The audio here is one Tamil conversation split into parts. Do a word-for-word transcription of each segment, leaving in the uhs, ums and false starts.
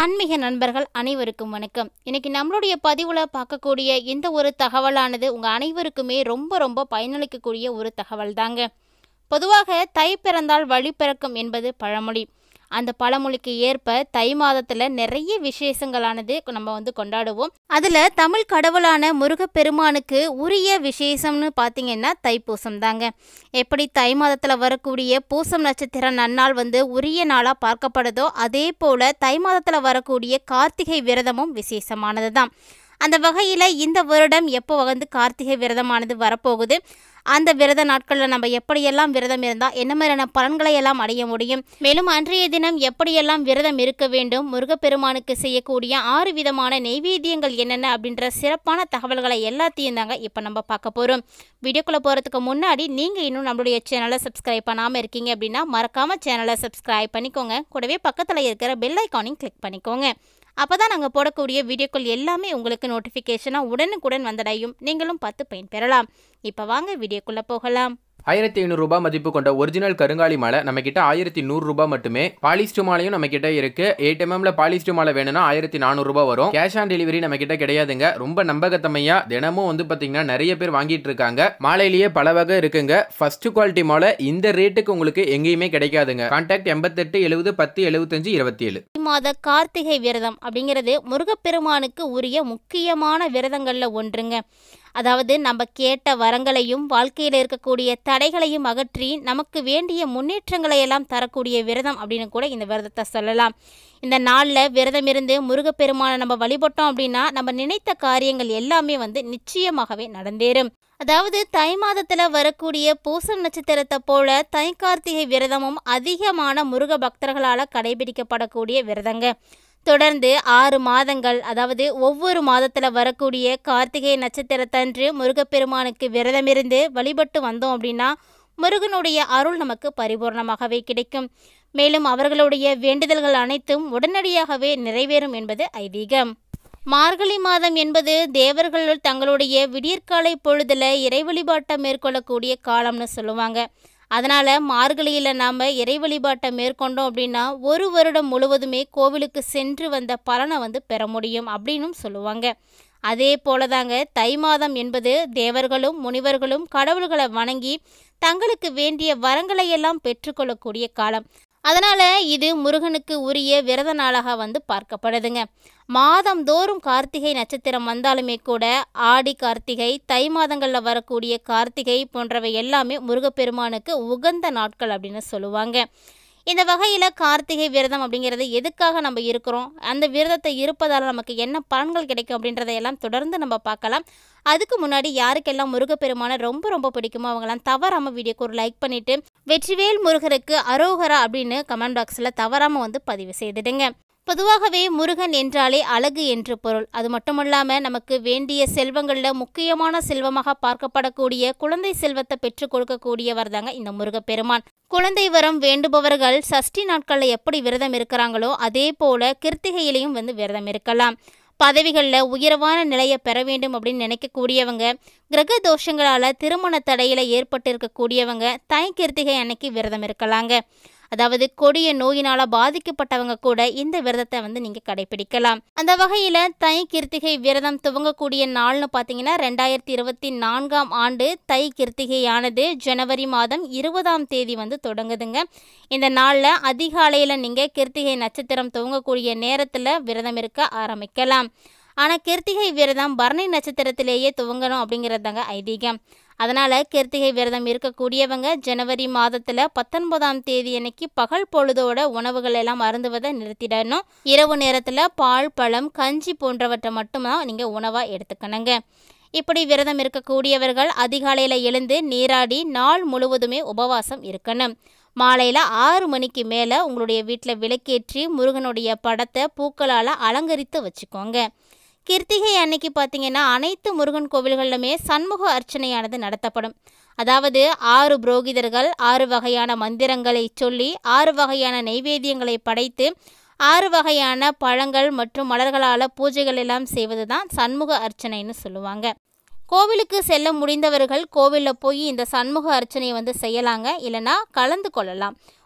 ஆன்மீக நண்பர்கள் அனைவருக்கும் வணக்கம். இன்னைக்கு நம்மளுடைய பதிவுல பார்க்கக்கூடிய இந்த ஒரு தகவலானது உங்க அனைவருக்குமே ரொம்ப ரொம்ப பயனளிக்கக்கூடிய ஒரு தகவல் தாங்க. பொதுவாக தை பிறந்தால் வழி பிறக்கும் என்பது பழமொழி. அந்த பழமொழிக்கு ஏற்ப தை மாதத்துல நிறைய விசேஷங்களானது நம்ம வந்து கொண்டாடுவோம். அதுல தமிழ் கடவுளான முருகப்பெருமானுக்கு உரிய விசேஷம்னு பார்த்தீங்கன்னா தைப்பூசம் தாங்க. எப்படி தை மாதத்துல வரக்கூடிய பூசம் நட்சத்திர நன்னாள் வந்து உரிய நாளா பார்க்கப்படுதோ அதே போல தை மாதத்துல வரக்கூடிய கார்த்திகை விரதமும் விசேஷமானது தான். அந்த வகையில் இந்த வருடம் எப்போ வந்து கார்த்திகை விரதமானது வரப்போகுது, அந்த விரத நாட்களில் நம்ம எப்படியெல்லாம் விரதம் இருந்தால் என்ன மாதிரியான பலன்களை எல்லாம் அடைய முடியும், மேலும் அன்றைய தினம் எப்படியெல்லாம் விரதம் இருக்க வேண்டும், முருகப்பெருமானுக்கு செய்யக்கூடிய ஆறு விதமான நெய்வேத்தியங்கள் என்னென்ன அப்படின்ற சிறப்பான தகவல்களை எல்லாத்தையும் தாங்க இப்போ நம்ம பார்க்க போகிறோம். வீடியோக்குள்ளே போகிறதுக்கு முன்னாடி நீங்கள் இன்னும் நம்மளுடைய சேனலை சப்ஸ்கிரைப் பண்ணாமல் இருக்கீங்க அப்படின்னா மறக்காமல் சேனலை சப்ஸ்கிரைப் பண்ணிக்கோங்க. கூடவே பக்கத்தில் இருக்கிற பெல் ஐக்கானையும் கிளிக் பண்ணிக்கோங்க. அப்போ தான் நாங்கள் போடக்கூடிய வீடியோக்கள் எல்லாமே உங்களுக்கு நோட்டிஃபிகேஷனாக உடனுக்குடன் வந்தடையும், நீங்களும் பார்த்து பயன்பெறலாம். இப்போ வாங்க வீடியோக்குள்ளே போகலாம். ஆயிரத்தி ஐநூறு ரூபாய் மதிப்பு கொண்ட ஒரிஜினல் கருங்காலி மாலை நம்ம கிட்ட ஆயிரத்தி நூறு ரூபாய் மட்டுமே. பாலிஸ்டர் மாலையும் நம்ம கிட்ட இருக்கு. எயிட் எம்எம்ல பாலிஸ்டர் மாலை வேணும்னா ஆயிரத்தி நானூறு ரூபாய் வரும். கேஷ் ஆன் டெலிவரி நம்ம கிட்ட கிடையாதுங்க. ரொம்ப நம்பகத்தமையா தினமும் வந்து பாத்தீங்கன்னா நிறைய பேர் வாங்கிட்டு இருக்காங்க. மாலையிலேயே பல வகை இருக்குங்க. ஃபர்ஸ்ட் குவாலிட்டி மாலை இந்த ரேட்டுக்கு உங்களுக்கு எங்கேயுமே கிடைக்காதுங்க. கான்டாக்ட் எண்பத்தெட்டு எழுபது பத்து எழுபத்தஞ்சு இருபத்தி ஏழு. மாத கார்த்திகை விரதம் அப்படிங்கிறது முருகப்பெருமானுக்கு உரிய முக்கியமான விரதங்கள்ல ஒன்றுங்க. அதாவது நம்ம கேட்ட வரங்களையும் வாழ்க்கையில் இருக்கக்கூடிய தடைகளையும் அகற்றி நமக்கு வேண்டிய முன்னேற்றங்களை எல்லாம் தரக்கூடிய விரதம் அப்படின்னு கூட இந்த விரதத்தை சொல்லலாம். இந்த நாளில் விரதம் இருந்து முருகப்பெருமானை நம்ம வழிபட்டோம் அப்படின்னா நம்ம நினைத்த காரியங்கள் எல்லாமே வந்து நிச்சயமாகவே நடந்தேறும். அதாவது தை மாதத்தில் வரக்கூடிய பூசம் நட்சத்திரத்தை போல தை கார்த்திகை விரதமும் அதிகமான முருக பக்தர்களால் கடைபிடிக்கப்படக்கூடிய விரதங்க. தொடர்ந்து ஆறு மாதங்கள், அதாவது ஒவ்வொரு மாதத்தில் வரக்கூடிய கார்த்திகை நட்சத்திரத்தன்று முருகப்பெருமானுக்கு விரதமிருந்து வழிபட்டு வந்தோம் அப்படின்னா முருகனுடைய அருள் நமக்கு பரிபூர்ணமாகவே கிடைக்கும். மேலும் அவர்களுடைய வேண்டுதல்கள் அனைத்தும் உடனடியாகவே நிறைவேறும் என்பது ஐதீகம். மார்கழி மாதம் என்பது தேவர்கள் தங்களுடைய விடியற்காலை பொழுதுல இறை வழிபாட்டை மேற்கொள்ளக்கூடிய காலம்னு சொல்லுவாங்க. அதனால் மார்கழியில் நாம் இறை வழிபாட்டை மேற்கொண்டோம் அப்படின்னா ஒரு வருடம் முழுவதுமே கோவிலுக்கு சென்று வந்த பலனை வந்து பெற முடியும் அப்படின்னும் சொல்லுவாங்க. அதே போல தாங்க தை மாதம் என்பது தேவர்களும் முனிவர்களும் கடவுள்களை வணங்கி தங்களுக்கு வேண்டிய வரங்களை எல்லாம் பெற்றுக்கொள்ளக்கூடிய காலம். அதனால் இது முருகனுக்கு உரிய விரத நாளாக வந்து பார்க்கப்படுதுங்க. மாதந்தோறும் கார்த்திகை நட்சத்திரம் வந்தாலுமே கூட ஆடி கார்த்திகை, தை மாதங்களில் வரக்கூடிய கார்த்திகை போன்றவை எல்லாமே முருகப்பெருமானுக்கு உகந்த நாட்கள் அப்படின்னு சொல்லுவாங்க. இந்த வகையில் கார்த்திகை விரதம் அப்படிங்கிறது எதுக்காக நம்ம இருக்கிறோம், அந்த விரதத்தை இருப்பதால் நமக்கு என்ன பலன்கள் கிடைக்கும் அப்படின்றதையெல்லாம் தொடர்ந்து நம்ம பார்க்கலாம். அதுக்கு முன்னாடி யாருக்கெல்லாம் முருகப்பெருமானை ரொம்ப ரொம்ப பிடிக்குமோ அவங்களாம் தவறாமல் வீடியோக்கு ஒரு லைக் பண்ணிவிட்டு வெற்றிவேல் முருகருக்கு அரோகரா அப்படின்னு கமெண்ட் பாக்ஸில் தவறாமல் வந்து பதிவு செய்துடுங்க. பொதுவாகவே முருகன் என்றாலே அழகு என்று பொருள். அது மட்டுமல்லாமல் நமக்கு வேண்டிய செல்வங்களில் முக்கியமான செல்வமாக பார்க்கப்படக்கூடிய குழந்தை செல்வத்தை பெற்றுக் கொடுக்கக்கூடியவர் தாங்க இந்த முருகப்பெருமான். குழந்தை வரம் வேண்டுபவர்கள் சஷ்டி நாட்களில் எப்படி விரதம் இருக்கிறாங்களோ அதே போல கிருத்திகையிலையும் வந்து விரதம் இருக்கலாம். பதவிகளில் உயர்வான நிலையை பெற வேண்டும் அப்படின்னு நினைக்கக்கூடியவங்க, கிரக தோஷங்களால் திருமண தடையில் ஏற்பட்டு இருக்கக்கூடியவங்க தை கிருத்திகை அன்னைக்கு விரதம் இருக்கலாங்க. அதாவது கொடிய நோயினால் பாதிக்கப்பட்டவங்க கூட இந்த விரதத்தை வந்து நீங்கள் கடைபிடிக்கலாம். அந்த வகையில் தை கிருத்திகை விரதம் துவங்கக்கூடிய நாள்னு பார்த்தீங்கன்னா ரெண்டாயிரத்தி இருபத்தி நான்காம் ஆண்டு தை கிருத்திகையானது ஜனவரி மாதம் இருபதாம் தேதி வந்து தொடங்குதுங்க. இந்த நாளில் அதிகாலையில் நீங்கள் கிருத்திகை நட்சத்திரம் துவங்கக்கூடிய நேரத்தில் விரதம் இருக்க ஆரம்பிக்கலாம். ஆனால் கிருத்திகை விரதம் பரணி நட்சத்திரத்திலேயே துவங்கணும் அப்படிங்கிறது தாங்க ஐதீகம். அதனால் கிருத்திகை விரதம் இருக்கக்கூடியவங்க ஜனவரி மாதத்தில் பத்தொன்பதாம் தேதி அன்னைக்கு பகல் பொழுதோட உணவுகள் எல்லாம் அருந்துவதை நிறுத்திடணும். இரவு நேரத்தில் பால், பழம், கஞ்சி போன்றவற்றை மட்டும்தான் நீங்கள் உணவாக எடுத்துக்கணுங்க. இப்படி விரதம் இருக்கக்கூடியவர்கள் அதிகாலையில் எழுந்து நீராடி நாள் முழுவதுமே உபவாசம் இருக்கணும். மாலையில் ஆறு மணிக்கு மேலே உங்களுடைய வீட்டில் விளக்கேற்றி முருகனுடைய படத்தை பூக்களால் அலங்கரித்து வச்சுக்கோங்க. கிருத்திகை அன்னைக்கு பார்த்தீங்கன்னா அனைத்து முருகன் கோவில்களிலுமே சண்முக அர்ச்சனையானது நடத்தப்படும். அதாவது ஆறு புரோகிதர்கள் ஆறு வகையான மந்திரங்களை சொல்லி ஆறு வகையான நெய்வேத்தியங்களை படைத்து ஆறு வகையான பழங்கள் மற்றும் மலர்களால் பூஜைகள் எல்லாம் செய்வது தான் சண்முக அர்ச்சனைன்னு சொல்லுவாங்க. கோவிலுக்கு செல்ல முடிந்தவர்கள் கோவிலில் போய் இந்த சண்முக அர்ச்சனையை வந்து செய்யலாங்க, இல்லைனா கலந்து கொள்ளலாம்.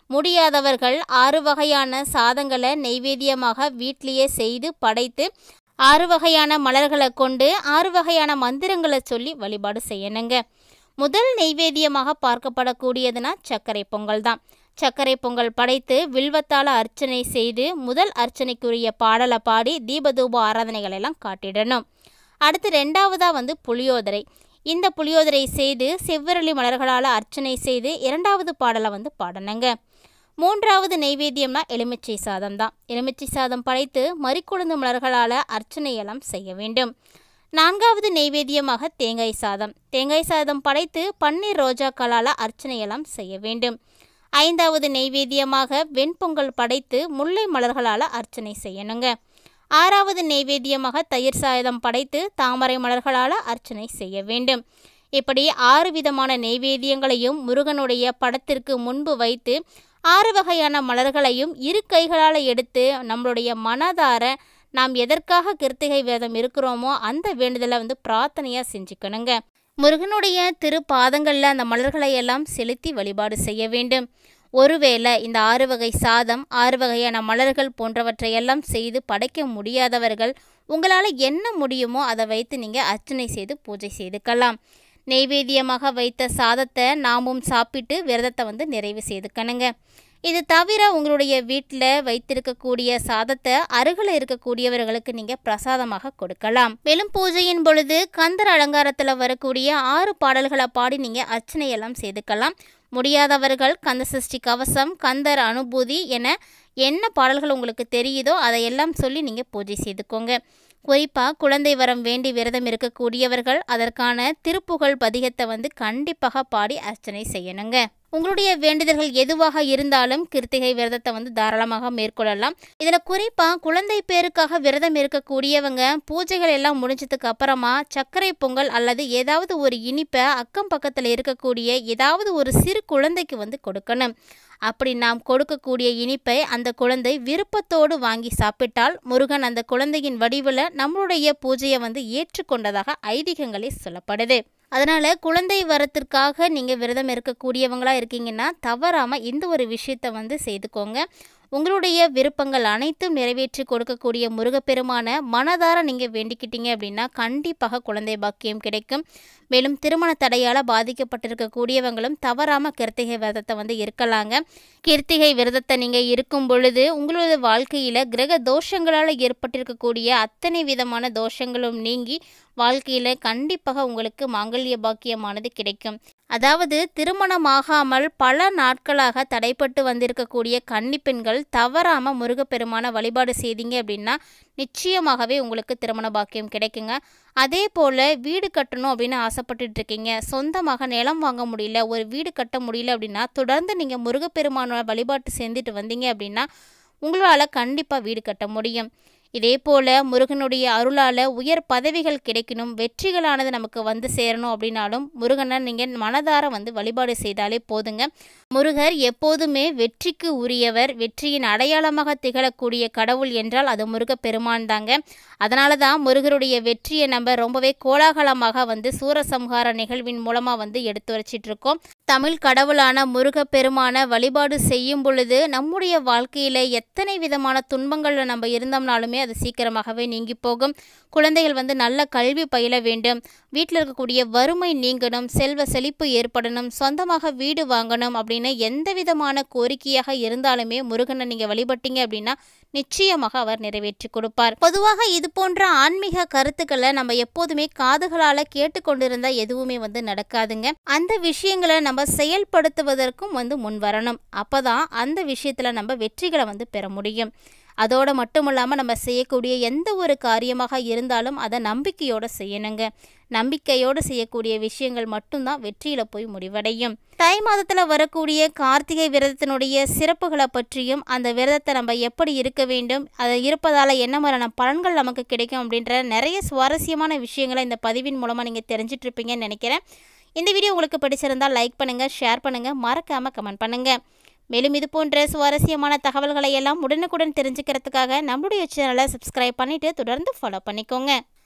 முடியாதவர்கள் ஆறு வகையான சாதங்களை நெய்வேத்தியமாக வீட்டிலேயே செய்து படைத்து ஆறு வகையான மலர்களை கொண்டு ஆறு வகையான மந்திரங்களை சொல்லி வழிபாடு செய்யணுங்க. முதல் நெய்வேத்தியமாக பார்க்கப்படக்கூடியதுன்னா சர்க்கரை பொங்கல் தான். சர்க்கரை பொங்கல் படைத்து வில்வத்தால் அர்ச்சனை செய்து முதல் அர்ச்சனைக்குரிய பாடலை பாடி தீபதூப ஆராதனைகள் எல்லாம் காட்டிடணும். அடுத்து ரெண்டாவதாக வந்து புளியோதரை. இந்த புளியோதரை செய்து செவ்வரளி மலர்களால் அர்ச்சனை செய்து இரண்டாவது பாடலை வந்து பாடணுங்க. மூன்றாவது நெய்வேத்தியம்னா எலுமிச்சை சாதம் தான். எலுமிச்சை சாதம் படைத்து மறிக்குழுந்து மலர்களால் அர்ச்சனையெல்லாம் செய்ய வேண்டும். நான்காவது நெய்வேத்தியமாக தேங்காய் சாதம். தேங்காய் சாதம் படைத்து பன்னீர் ரோஜாக்களால் அர்ச்சனையெல்லாம் செய்ய வேண்டும். ஐந்தாவது நெய்வேத்தியமாக வெண்பொங்கல் படைத்து முல்லை மலர்களால் அர்ச்சனை செய்யணுங்க. ஆறாவது நெய்வேத்தியமாக தயிர் சாதம் படைத்து தாமரை மலர்களால் அர்ச்சனை செய்ய வேண்டும். இப்படி ஆறு விதமான நெய்வேத்தியங்களையும் முருகனுடைய படத்திற்கு முன்பு வைத்து ஆறு வகையான மலர்களையும் இரு கைகளால் எடுத்து நம்மளுடைய மனதார நாம் எதற்காக கிருத்திகை விரதம் இருக்கிறோமோ அந்த வேண்டுதலை வந்து பிரார்த்தனையாக செஞ்சுக்கணுங்க. முருகனுடைய திரு பாதங்களில் அந்த மலர்களை எல்லாம் செலுத்தி வழிபாடு செய்ய வேண்டும். ஒருவேளை இந்த ஆறு வகை சாதம் ஆறு வகையான மலர்கள் போன்றவற்றையெல்லாம் செய்து படைக்க முடியாதவர்கள் உங்களால் என்ன முடியுமோ அதை வைத்து நீங்கள் அர்ச்சனை செய்து பூஜை செய்துக்கலாம். நெய்வேத்தியமாக வைத்த சாதத்தை நாமும் சாப்பிட்டு விரதத்தை வந்து நிறைவு செய்துக்கணுங்க. இது தவிர உங்களுடைய வீட்டில் வைத்திருக்கக்கூடிய சாதத்தை அருகில் இருக்கக்கூடியவர்களுக்கு நீங்கள் பிரசாதமாக கொடுக்கலாம். மேலும் பூஜையின் பொழுது கந்தர் அலங்காரத்தில் வரக்கூடிய ஆறு பாடல்களை பாடி நீங்கள் அர்ச்சனையெல்லாம் செய்துக்கலாம். முடியாதவர்கள் கந்த சஷ்டி கவசம், கந்தர் அனுபூதி என என்ன பாடல்கள் உங்களுக்கு தெரியுதோ அதையெல்லாம் சொல்லி நீங்கள் பூஜை செய்துக்கோங்க. குறிப்பாக குழந்தை வரம் வேண்டி விரதம் இருக்கக்கூடியவர்கள் அதற்கான திருப்புகழ் பதிகத்தை வந்து கண்டிப்பாக பாடி அர்ச்சனை செய்யணுங்க. உங்களுடைய வேண்டுதல்கள் எதுவாக இருந்தாலும் கிருத்திகை விரதத்தை வந்து தாராளமாக மேற்கொள்ளலாம். இதில் குறிப்பாக குழந்தை பேருக்காக விரதம் இருக்கக்கூடியவங்க பூஜைகள் எல்லாம் முடிஞ்சதுக்கு அப்புறமா சர்க்கரை பொங்கல் அல்லது ஏதாவது ஒரு இனிப்பை அக்கம் பக்கத்தில் இருக்கக்கூடிய ஏதாவது ஒரு சிறு குழந்தைக்கு வந்து கொடுக்கணும். அப்படி நாம் கொடுக்கக்கூடிய இனிப்பை அந்த குழந்தை விருப்பத்தோடு வாங்கி சாப்பிட்டால் முருகன் அந்த குழந்தையின் வடிவில் நம்மளுடைய பூஜையை வந்து ஏற்றுக்கொண்டதாக ஐதீகங்களே சொல்லப்படுது. அதனால் குழந்தை வரத்திற்காக நீங்கள் விரதம் இருக்கக்கூடியவங்களாக இருக்கீங்கன்னா தவறாமல் இந்த ஒரு விஷயத்தை வந்து செய்துக்கோங்க. உங்களுடைய விருப்பங்கள் அனைத்தும் நிறைவேற்றி கொடுக்கக்கூடிய முருகப்பெருமான மனதார நீங்கள் வேண்டிக்கிட்டீங்க அப்படின்னா கண்டிப்பாக குழந்தை பாக்கியம் கிடைக்கும். மேலும் திருமண தடையால் பாதிக்கப்பட்டிருக்கக்கூடியவங்களும் தவறாமல் கிருத்திகை விரதத்தை வந்து இருக்கலாங்க. கிருத்திகை விரதத்தை நீங்கள் இருக்கும் பொழுது உங்களோட வாழ்க்கையில் கிரக தோஷங்களால் ஏற்பட்டிருக்கக்கூடிய அத்தனை விதமான தோஷங்களும் நீங்கி வாழ்க்கையில் கண்டிப்பாக உங்களுக்கு மாங்கல்ய பாக்கியமானது கிடைக்கும். அதாவது திருமணமாகாமல் பல நாட்களாக தடைப்பட்டு வந்திருக்கக்கூடிய கன்னி பெண்கள் தவறாமல் முருகப்பெருமான வழிபாடு செய்தீங்க அப்படின்னா நிச்சயமாகவே உங்களுக்கு திருமண பாக்கியம் கிடைக்குங்க. அதே போல் வீடு கட்டணும் அப்படின்னு ஆசைப்பட்டுட்டு இருக்கீங்க, சொந்தமாக நிலம் வாங்க முடியல, ஒரு வீடு கட்ட முடியல அப்படின்னா தொடர்ந்து நீங்கள் முருகப்பெருமானோட வழிபாட்டு செஞ்சுட்டு வந்தீங்க அப்படின்னா உங்களால் கண்டிப்பாக வீடு கட்ட முடியும். இதே போல் முருகனுடைய அருளால் உயர் பதவிகள் கிடைக்கணும், வெற்றிகளானது நமக்கு வந்து சேரணும் அப்படின்னாலும் முருகனை நீங்கள் மனதார வந்து வழிபாடு செய்தாலே போதுங்க. முருகர் எப்போதுமே வெற்றிக்கு உரியவர், வெற்றியின் அடையாளமாக திகழக்கூடிய கடவுள் என்றால் அது முருகப்பெருமான் தாங்க. அதனால தான் முருகருடைய வெற்றியை நம்ம ரொம்பவே கோலாகலமாக வந்து சூரசம்ஹார நிகழ்வின் மூலமாக வந்து எடுத்து வச்சிட்டு இருக்கோம். தமிழ் கடவுளான முருகப்பெருமான வழிபாடு செய்யும் பொழுது நம்முடைய வாழ்க்கையில் எத்தனை விதமான துன்பங்களில் நம்ம இருந்தோம்னாலுமே அது சீக்கிரமாகவே நீங்கி போகும். குழந்தைகள் வந்து நல்ல கல்வி பயில வேண்டும், வீட்டில் இருக்கக்கூடிய வறுமை நீங்கணும், செல்வ செழிப்பு ஏற்படணும், சொந்தமாக வீடு வாங்கணும் அப்படின்னு எந்த விதமான கோரிக்கையாக இருந்தாலுமே முருகனை நீங்கள் வழிபட்டீங்க அப்படின்னா நிச்சயமாக அவர் நிறைவேற்றி கொடுப்பார். பொதுவாக இது போன்ற ஆன்மீக கருத்துக்களை நம்ம எப்போதுமே காதுகளால் கேட்டுக்கொண்டிருந்தால் எதுவுமே வந்து நடக்காதுங்க. அந்த விஷயங்களை நம்ம செயல்படுத்துவதற்கும் வந்து முன் வரணும். அப்போதான் அந்த விஷயத்தில் நம்ம வெற்றிகளை வந்து பெற முடியும். அதோடு மட்டும் இல்லாமல் நம்ம செய்யக்கூடிய எந்த ஒரு காரியமாக இருந்தாலும் அதை நம்பிக்கையோடு செய்யணுங்க. நம்பிக்கையோடு செய்யக்கூடிய விஷயங்கள் மட்டும்தான் வெற்றியில் போய் முடிவடையும். தை மாதத்தில் வரக்கூடிய கார்த்திகை விரதத்தினுடைய சிறப்புகளை பற்றியும் அந்த விரதத்தை நம்ம எப்படி இருக்க வேண்டும், அதை இருப்பதால் என்ன மாதிரியான பலன்கள் நமக்கு கிடைக்கும் அப்படின்ற நிறைய சுவாரஸ்யமான விஷயங்களை இந்த பதிவின் மூலமாக நீங்கள் தெரிஞ்சிட்டு இருப்பீங்கன்னு நினைக்கிறேன். இந்த வீடியோ உங்களுக்கு பிடிச்சிருந்தால் லைக் பண்ணுங்கள், ஷேர் பண்ணுங்கள், மறக்காமல் கமெண்ட் பண்ணுங்கள். மேலும் இது போன்ற சுவாரஸ்யமான தகவல்களை எல்லாம் உடனுக்குடன் தெரிஞ்சுக்கிறதுக்காக நம்மளுடைய சேனலை சப்ஸ்கிரைப் பண்ணிவிட்டு தொடர்ந்து ஃபாலோ பண்ணிக்கோங்க.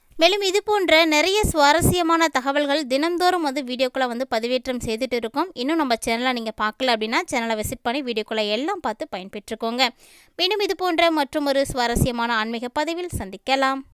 மேலும் இது போன்ற நிறைய சுவாரஸ்யமான தகவல்கள் தினந்தோறும் வந்து வீடியோக்களை வந்து பதிவேற்றம் செய்துட்டு இருக்கோம். இன்னும் நம்ம சேனலை நீங்கள் பார்க்கல அப்படின்னா சேனலை விசிட் பண்ணி வீடியோக்களை எல்லாம் பார்த்து பயன்பெற்றுக்கோங்க. மீண்டும் இது போன்ற மற்றும் ஒரு சுவாரஸ்யமான ஆன்மீக பதிவில் சந்திக்கலாம்.